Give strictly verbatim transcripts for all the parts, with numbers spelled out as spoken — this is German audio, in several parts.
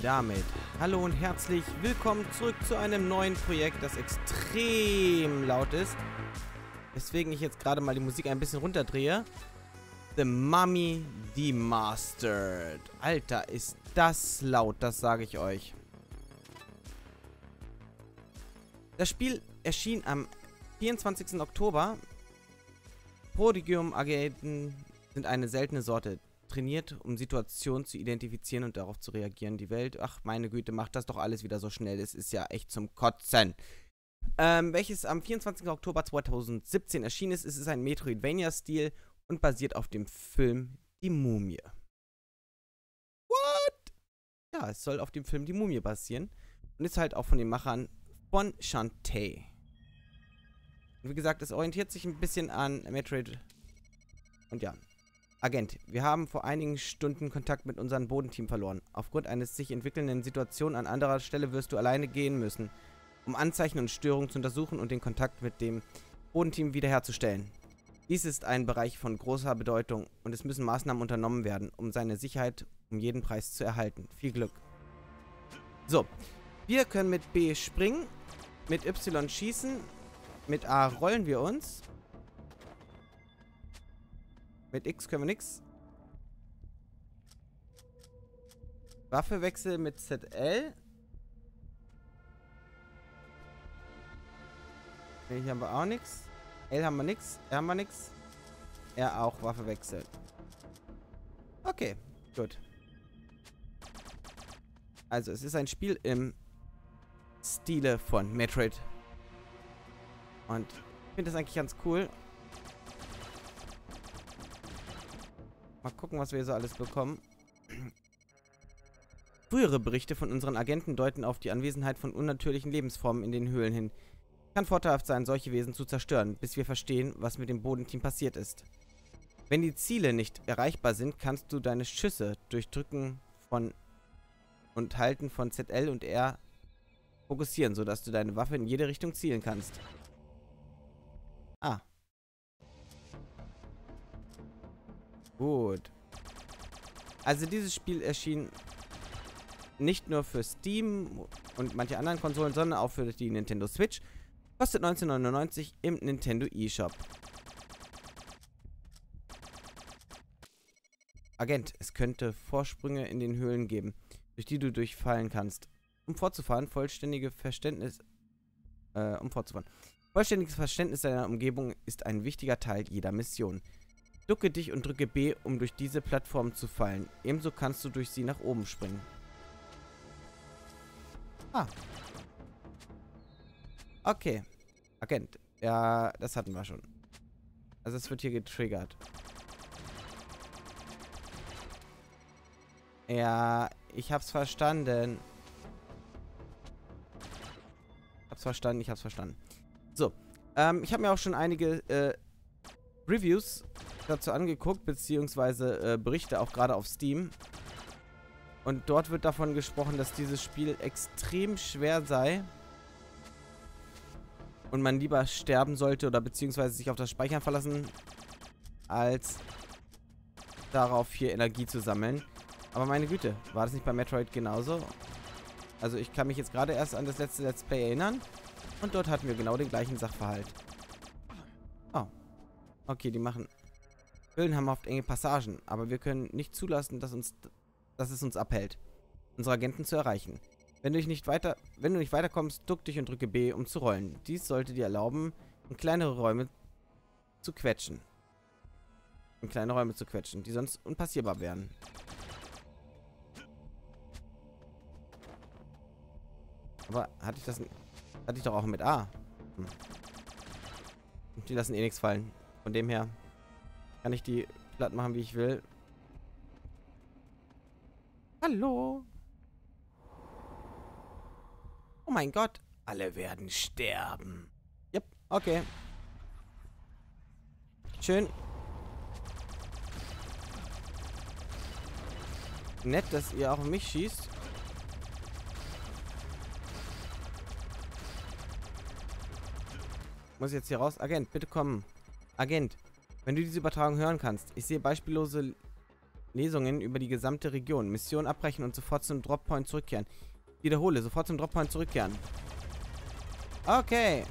damit hallo und herzlich willkommen zurück zu einem neuen Projekt, das extrem laut ist. Weswegen ich jetzt gerade mal die Musik ein bisschen runterdrehe. The Mummy Demastered. Alter, ist das laut, das sage ich euch. Das Spiel erschien am vierundzwanzigsten Oktober. Prodigium-Agenten sind eine seltene Sorte. Trainiert, um Situationen zu identifizieren und darauf zu reagieren. Die Welt, ach meine Güte, macht das doch alles wieder so schnell. Es ist ja echt zum Kotzen. Ähm, welches am vierundzwanzigsten Oktober zweitausendsiebzehn erschienen ist. Es ist ein Metroidvania-Stil und basiert auf dem Film Die Mumie. What? Ja, es soll auf dem Film Die Mumie basieren. Und ist halt auch von den Machern von Shantae. Und wie gesagt, es orientiert sich ein bisschen an Metroid. Und ja. Agent, wir haben vor einigen Stunden Kontakt mit unserem Bodenteam verloren. Aufgrund eines sich entwickelnden Situationen an anderer Stelle wirst du alleine gehen müssen, um Anzeichen und Störungen zu untersuchen und den Kontakt mit dem Bodenteam wiederherzustellen. Dies ist ein Bereich von großer Bedeutung und es müssen Maßnahmen unternommen werden, um seine Sicherheit um jeden Preis zu erhalten. Viel Glück. So, wir können mit B springen, mit Y schießen, mit A rollen wir uns. Mit X können wir nix. Waffe wechseln mit Z L. Nee, hier haben wir auch nichts. L haben wir nichts. R haben wir nichts. R auch. Waffe wechseln. Okay, gut. Also, es ist ein Spiel im Stile von Metroid. Und ich finde das eigentlich ganz cool. Mal gucken, was wir so alles bekommen. Frühere Berichte von unseren Agenten deuten auf die Anwesenheit von unnatürlichen Lebensformen in den Höhlen hin. Kann vorteilhaft sein, solche Wesen zu zerstören, bis wir verstehen, was mit dem Bodenteam passiert ist. Wenn die Ziele nicht erreichbar sind, kannst du deine Schüsse durch Drücken von und Halten von Z L und R fokussieren, sodass du deine Waffe in jede Richtung zielen kannst. Ah. Gut. Also dieses Spiel erschien nicht nur für Steam und manche anderen Konsolen, sondern auch für die Nintendo Switch. Kostet neunzehn neunundneunzig im Nintendo eShop. Agent, es könnte Vorsprünge in den Höhlen geben, durch die du durchfallen kannst. Um fortzufahren, vollständige Verständnis... Äh, um fortzufahren. Vollständiges Verständnis deiner Umgebung ist ein wichtiger Teil jeder Mission. Ducke dich und drücke B, um durch diese Plattform zu fallen. Ebenso kannst du durch sie nach oben springen. Ah. Okay. Agent. Ja, das hatten wir schon. Also es wird hier getriggert. Ja, ich hab's verstanden. Ich hab's verstanden, ich hab's verstanden. So. Ähm, ich habe mir auch schon einige äh, Reviews dazu angeguckt, beziehungsweise äh, Berichte auch gerade auf Steam. Und dort wird davon gesprochen, dass dieses Spiel extrem schwer sei und man lieber sterben sollte oder beziehungsweise sich auf das Speichern verlassen, als darauf hier Energie zu sammeln. Aber meine Güte, war das nicht bei Metroid genauso? Also ich kann mich jetzt gerade erst an das letzte Let's Play erinnern und dort hatten wir genau den gleichen Sachverhalt. Oh. Okay, die machen... Höhlen haben oft enge Passagen, aber wir können nicht zulassen, dass, uns, dass es uns abhält, unsere Agenten zu erreichen. Wenn du nicht weiter, wenn du nicht weiterkommst, duck dich und drücke B, um zu rollen. Dies sollte dir erlauben, in kleinere Räume zu quetschen. In kleine Räume zu quetschen, die sonst unpassierbar wären. Aber hatte ich das... Hatte ich doch auch mit A. Hm. Die lassen eh nichts fallen. Von dem her... Kann ich die platt machen, wie ich will. Hallo? Oh mein Gott. Alle werden sterben. Yep, okay. Schön. Nett, dass ihr auch auf mich schießt. Muss ich jetzt hier raus? Agent, bitte kommen. Agent. Wenn du diese Übertragung hören kannst. Ich sehe beispiellose Lesungen über die gesamte Region. Mission abbrechen und sofort zum Droppoint zurückkehren. Wiederhole, sofort zum Droppoint zurückkehren. Okay.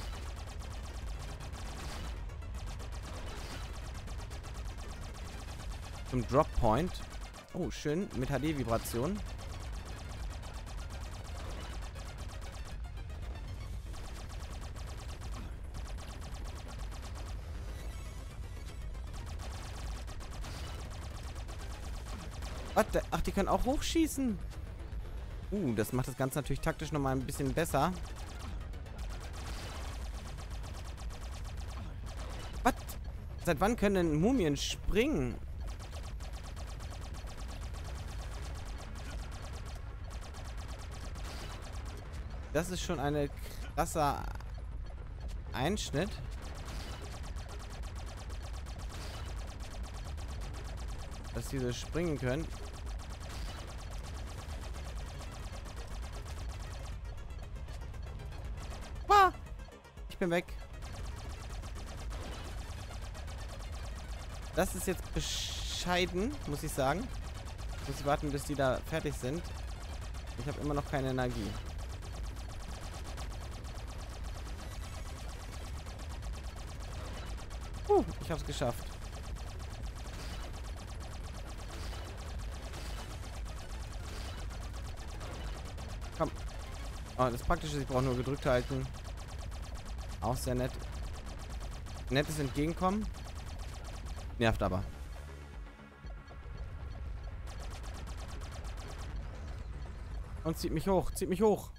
Zum Droppoint. Oh, schön. Mit H D-Vibration. Was? Ach, die können auch hochschießen. Uh, das macht das Ganze natürlich taktisch nochmal ein bisschen besser. Was? Seit wann können Mumien springen? Das ist schon ein krasser Einschnitt. Dass diese springen können. Ah! Ich bin weg. Das ist jetzt bescheiden, muss ich sagen. Ich muss warten, bis die da fertig sind. Ich habe immer noch keine Energie. Uh, ich habe es geschafft. Komm. Oh, das Praktische ist, ich brauche nur gedrückt halten. Auch sehr nett. Nettes Entgegenkommen. Nervt aber. Und zieht mich hoch, zieht mich hoch.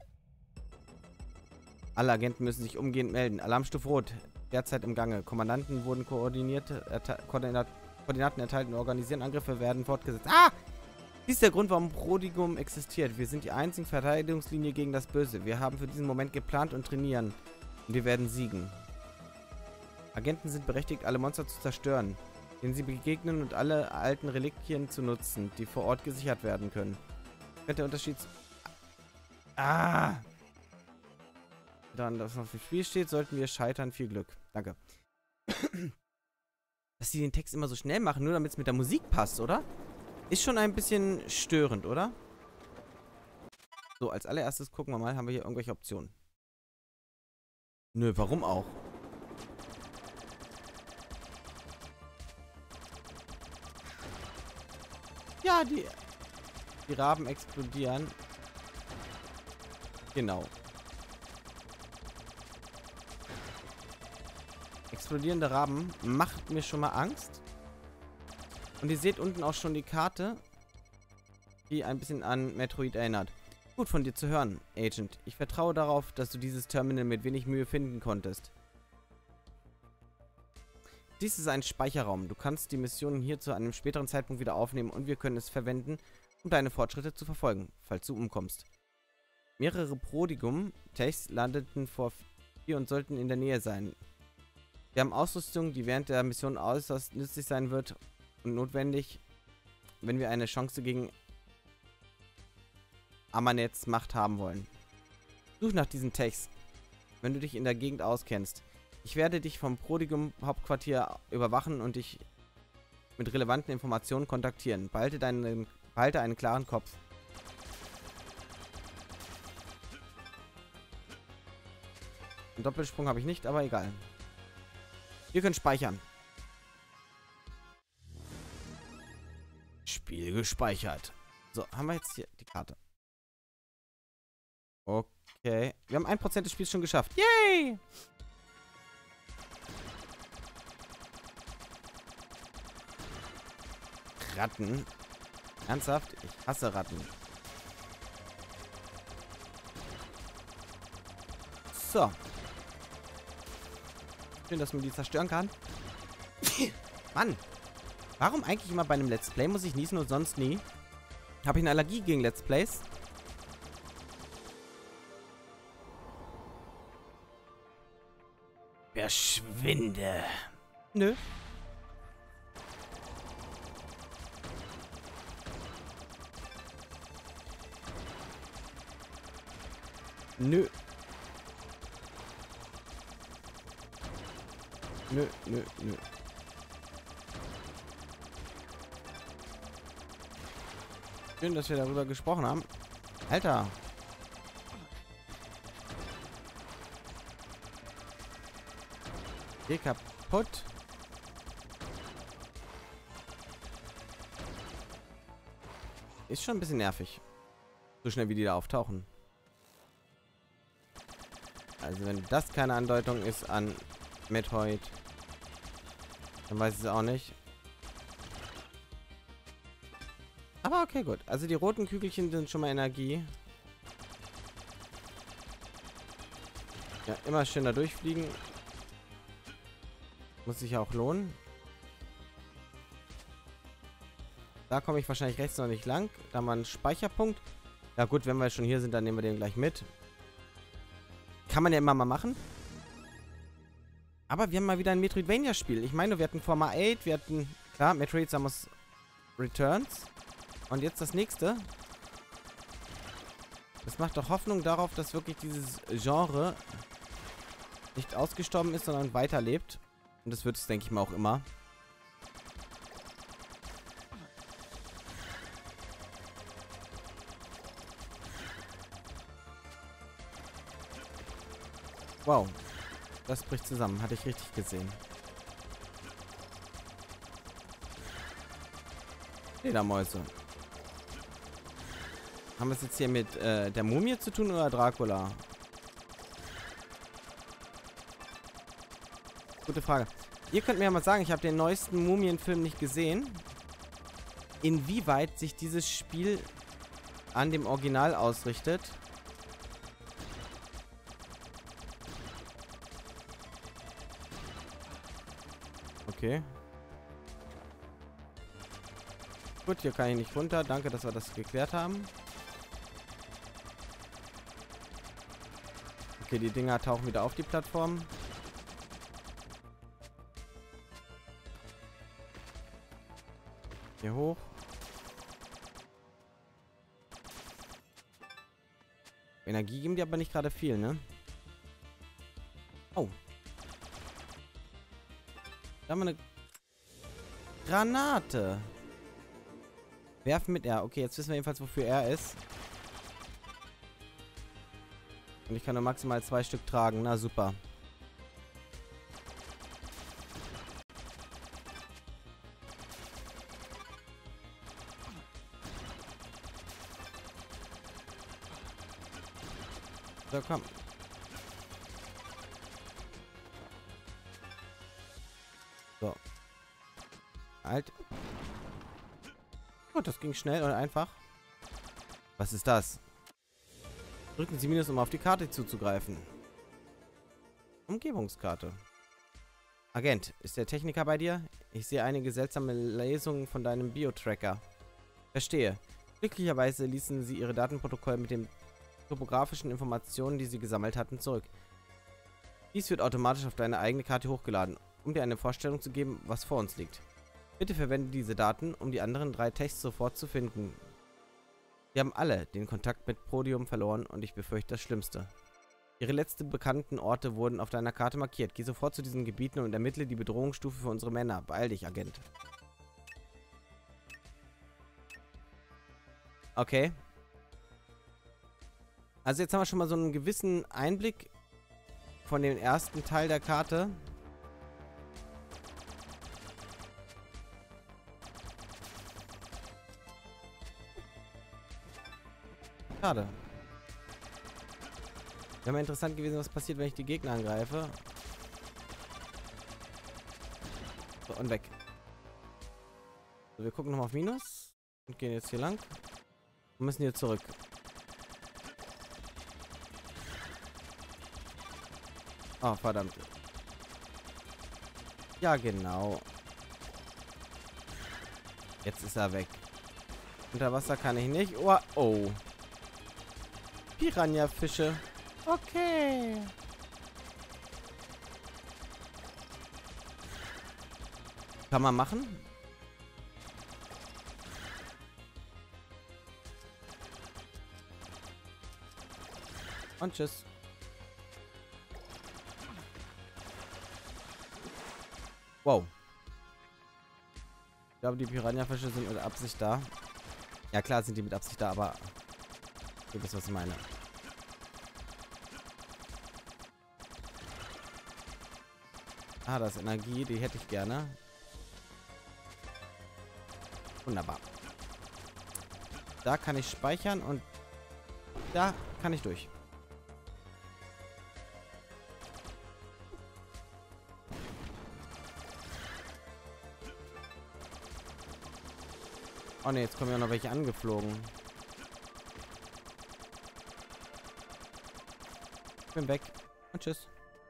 Alle Agenten müssen sich umgehend melden. Alarmstufe Rot. Derzeit im Gange. Kommandanten wurden koordinierte Koordinat Koordinaten erteilt und organisieren. Angriffe werden fortgesetzt. Ah! Dies ist der Grund, warum Prodigum existiert. Wir sind die einzige Verteidigungslinie gegen das Böse. Wir haben für diesen Moment geplant und trainieren. Und wir werden siegen. Agenten sind berechtigt, alle Monster zu zerstören, denen sie begegnen und alle alten Reliquien zu nutzen, die vor Ort gesichert werden können. Wenn der Unterschied... Ah! Daran, dass noch viel Spiel steht, sollten wir scheitern. Viel Glück. Danke. Dass sie den Text immer so schnell machen, nur damit es mit der Musik passt, oder? Ist schon ein bisschen störend, oder? So, als allererstes gucken wir mal, haben wir hier irgendwelche Optionen? Nö, warum auch? Ja, die, die Raben explodieren. Genau. Explodierende Raben macht mir schon mal Angst. Und ihr seht unten auch schon die Karte, die ein bisschen an Metroid erinnert. Gut von dir zu hören, Agent. Ich vertraue darauf, dass du dieses Terminal mit wenig Mühe finden konntest. Dies ist ein Speicherraum. Du kannst die Missionen hier zu einem späteren Zeitpunkt wieder aufnehmen und wir können es verwenden, um deine Fortschritte zu verfolgen, falls du umkommst. Mehrere Prodigum-Techs landeten vor dir und sollten in der Nähe sein. Wir haben Ausrüstung, die während der Mission äußerst nützlich sein wird und notwendig, wenn wir eine Chance gegen Amanets Macht haben wollen. Such nach diesen Techs, wenn du dich in der Gegend auskennst. Ich werde dich vom Prodigum-Hauptquartier überwachen und dich mit relevanten Informationen kontaktieren. Behalte, deinen, behalte einen klaren Kopf. Einen Doppelsprung habe ich nicht, aber egal. Wir können speichern. Spiel gespeichert. So, haben wir jetzt hier die Karte. Okay. Wir haben ein Prozent des Spiels schon geschafft. Yay! Ratten. Ernsthaft? Ich hasse Ratten. So. Schön, dass man die zerstören kann. Mann. Warum eigentlich immer bei einem Let's Play muss ich niesen und sonst nie? Habe ich eine Allergie gegen Let's Plays? Verschwinde. Nö. Nö. Nö, nö, nö. Schön, dass wir darüber gesprochen haben. Alter. Geh kaputt. Ist schon ein bisschen nervig. So schnell wie die da auftauchen. Also wenn das keine Andeutung ist an Metroid, dann weiß ich es auch nicht. Aber okay, gut. Also die roten Kügelchen sind schon mal Energie. Ja, immer schön da durchfliegen. Muss sich ja auch lohnen. Da komme ich wahrscheinlich rechts noch nicht lang. Da mal ein Speicherpunkt. Ja gut, wenn wir schon hier sind, dann nehmen wir den gleich mit. Kann man ja immer mal machen. Aber wir haben mal wieder ein Metroidvania-Spiel. Ich meine, wir hatten Forma acht, wir hatten, klar, Metroid Samus Returns. Und jetzt das nächste. Das macht doch Hoffnung darauf, dass wirklich dieses Genre nicht ausgestorben ist, sondern weiterlebt. Und das wird es, denke ich mal, auch immer. Wow. Das bricht zusammen. Hatte ich richtig gesehen. Ledermäuse. Haben wir es jetzt hier mit äh, der Mumie zu tun oder Dracula? Gute Frage. Ihr könnt mir ja mal sagen, ich habe den neuesten Mumienfilm nicht gesehen. Inwieweit sich dieses Spiel an dem Original ausrichtet. Okay. Gut, hier kann ich nicht runter. Danke, dass wir das geklärt haben. Okay, die Dinger tauchen wieder auf die Plattform. Hier hoch. Energie geben die aber nicht gerade viel, ne? Oh. Da haben wir eine Granate. Werfen mit R. Okay, jetzt wissen wir jedenfalls, wofür R ist. Und ich kann nur maximal zwei Stück tragen. Na super. So, komm. So. Halt. Gut, das ging schnell und einfach. Was ist das? Drücken Sie Minus, um auf die Karte zuzugreifen. Umgebungskarte. Agent, ist der Techniker bei dir? Ich sehe einige seltsame Lesungen von deinem Bio-Tracker. Verstehe. Glücklicherweise ließen Sie Ihre Datenprotokoll mit den topografischen Informationen, die Sie gesammelt hatten, zurück. Dies wird automatisch auf deine eigene Karte hochgeladen, um dir eine Vorstellung zu geben, was vor uns liegt. Bitte verwende diese Daten, um die anderen drei Techs sofort zu finden. Wir haben alle den Kontakt mit Prodium verloren und ich befürchte das Schlimmste. Ihre letzten bekannten Orte wurden auf deiner Karte markiert. Geh sofort zu diesen Gebieten und ermittle die Bedrohungsstufe für unsere Männer. Beeil dich, Agent. Okay. Also jetzt haben wir schon mal so einen gewissen Einblick von dem ersten Teil der Karte. Schade. Wäre mal interessant gewesen, was passiert, wenn ich die Gegner angreife. So, und weg. So, wir gucken nochmal auf Minus. Und gehen jetzt hier lang. Und müssen hier zurück. Oh, verdammt. Ja, genau. Jetzt ist er weg. Unter Wasser kann ich nicht. Oh, oh. Piranha-Fische. Okay. Kann man machen? Und tschüss. Wow. Ich glaube, die Piranha-Fische sind mit Absicht da. Ja, klar sind die mit Absicht da, aber ihr wisst, was ich meine. Ah, das ist Energie, die hätte ich gerne. Wunderbar. Da kann ich speichern und da kann ich durch. Oh ne, jetzt kommen ja noch welche angeflogen. Ich bin weg. Und tschüss.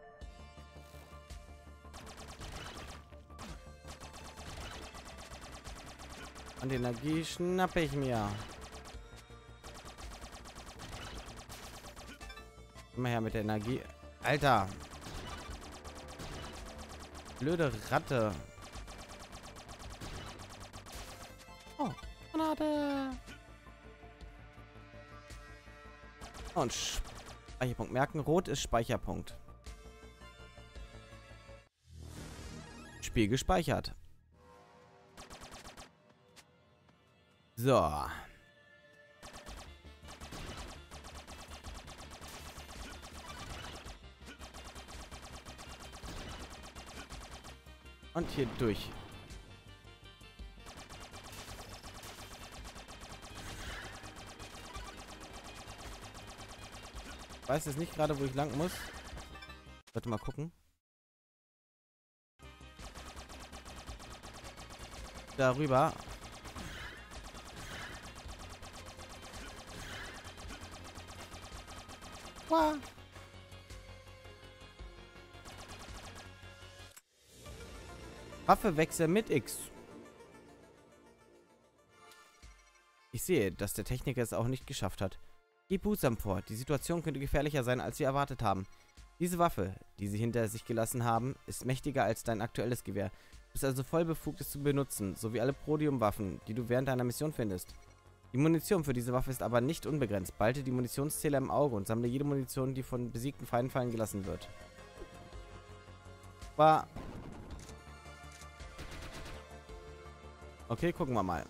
Und die Energie schnappe ich mir. Immer her mit der Energie. Alter. Blöde Ratte. Oh, Granate. Und Speicherpunkt merken. Rot ist Speicherpunkt. Spiel gespeichert. So. Und hier durch. Ich weiß jetzt nicht gerade, wo ich lang muss. Warte mal gucken. Darüber. Wow. Waffewechsel mit X. Ich sehe, dass der Techniker es auch nicht geschafft hat. Gib behutsam vor. Die Situation könnte gefährlicher sein, als wir erwartet haben. Diese Waffe, die sie hinter sich gelassen haben, ist mächtiger als dein aktuelles Gewehr. Du bist also voll befugt, es zu benutzen, sowie alle Prodium-Waffen, die du während deiner Mission findest. Die Munition für diese Waffe ist aber nicht unbegrenzt. Behalte die Munitionszähler im Auge und sammle jede Munition, die von besiegten Feinden fallen gelassen wird. War. Okay, gucken wir mal.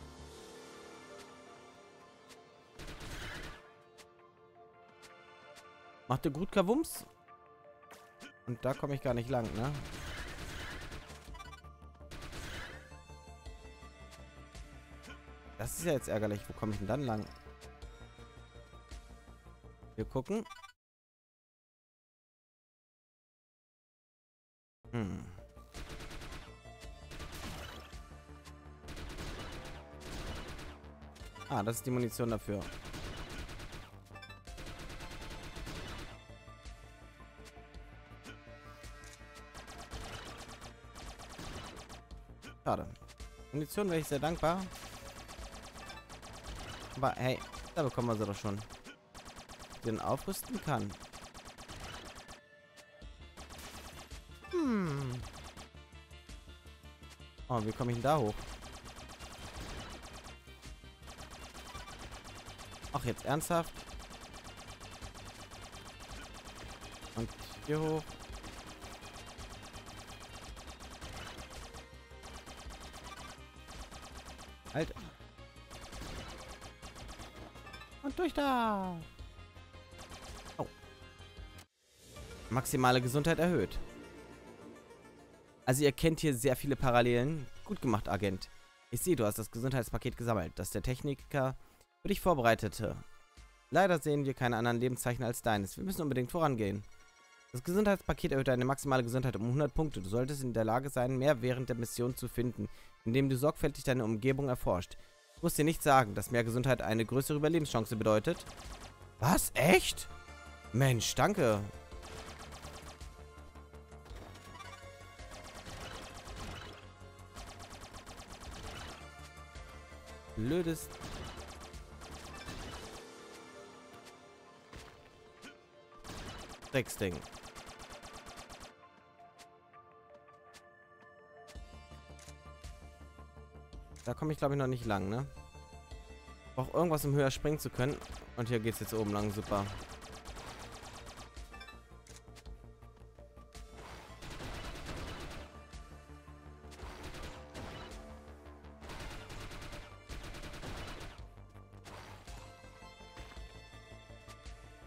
Macht ihr gut Kavums? Und da komme ich gar nicht lang, ne? Das ist ja jetzt ärgerlich. Wo komme ich denn dann lang? Wir gucken. Hm. Ah, das ist die Munition dafür. Schade. Munition wäre ich sehr dankbar. Aber hey, da bekommen wir sie doch schon. Den aufrüsten kann. Hm. Oh, wie komme ich denn da hoch? Ach, jetzt ernsthaft? Und hier hoch. Halt. Und durch da. Oh. Maximale Gesundheit erhöht. Also ihr kennt hier sehr viele Parallelen. Gut gemacht, Agent. Ich sehe, du hast das Gesundheitspaket gesammelt, das der Techniker für dich vorbereitete. Leider sehen wir keine anderen Lebenszeichen als deines. Wir müssen unbedingt vorangehen. Das Gesundheitspaket erhöht deine maximale Gesundheit um hundert Punkte. Du solltest in der Lage sein, mehr während der Mission zu finden, indem du sorgfältig deine Umgebung erforscht. Ich muss dir nicht sagen, dass mehr Gesundheit eine größere Überlebenschance bedeutet. Was? Echt? Mensch, danke. Blödes... Drecksding. Da komme ich, glaube ich, noch nicht lang, ne? Brauche irgendwas, um höher springen zu können. Und hier geht's jetzt oben lang, super.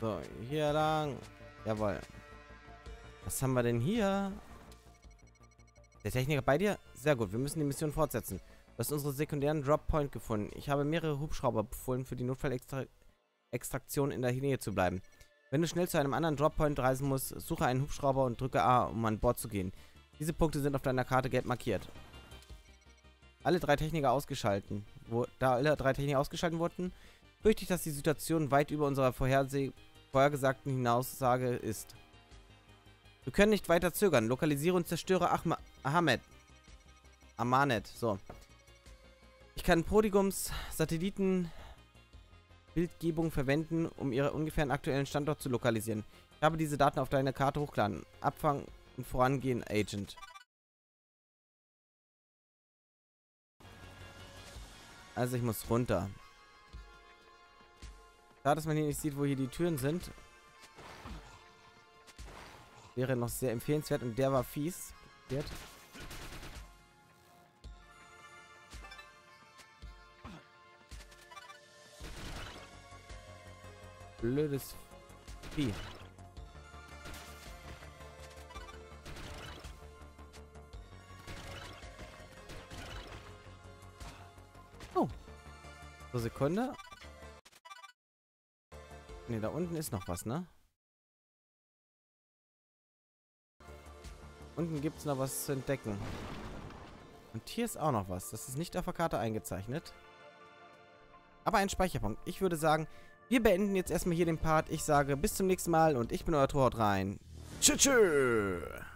So, hier lang. Jawohl. Was haben wir denn hier? Der Techniker bei dir? Sehr gut, wir müssen die Mission fortsetzen. Du hast unsere sekundären Drop-Point gefunden. Ich habe mehrere Hubschrauber befohlen, für die Notfallextraktion in der Nähe zu bleiben. Wenn du schnell zu einem anderen Drop-Point reisen musst, suche einen Hubschrauber und drücke A, um an Bord zu gehen. Diese Punkte sind auf deiner Karte gelb markiert. Alle drei Techniker ausgeschalten. Wo, da alle drei Techniker ausgeschaltet wurden, fürchte ich, dass die Situation weit über unserer Vorherseh vorhergesagten Hinaussage ist. Wir können nicht weiter zögern. Lokalisiere und zerstöre Ahma Ahmed. Amanet. So. Ich kann Prodigums Satellitenbildgebung verwenden, um ihren ungefähren aktuellen Standort zu lokalisieren. Ich habe diese Daten auf deine Karte hochgeladen. Abfangen und vorangehen, Agent. Also ich muss runter. Da, dass man hier nicht sieht, wo hier die Türen sind. Wäre noch sehr empfehlenswert und der war fies. Wird. Blödes Vieh. Oh. So, Sekunde. Ne, da unten ist noch was, ne? Unten gibt es noch was zu entdecken. Und hier ist auch noch was. Das ist nicht auf der Karte eingezeichnet. Aber ein Speicherpunkt. Ich würde sagen, wir beenden jetzt erstmal hier den Part. Ich sage bis zum nächsten Mal und ich bin euer Tor, haut rein. Tschüss.